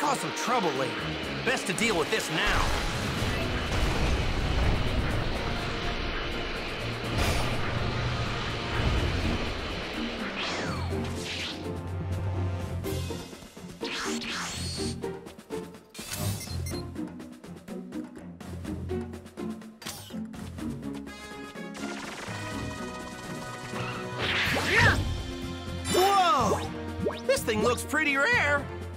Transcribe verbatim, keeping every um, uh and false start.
cause some trouble later. Best to deal with this now. Whoa! This thing looks pretty rare.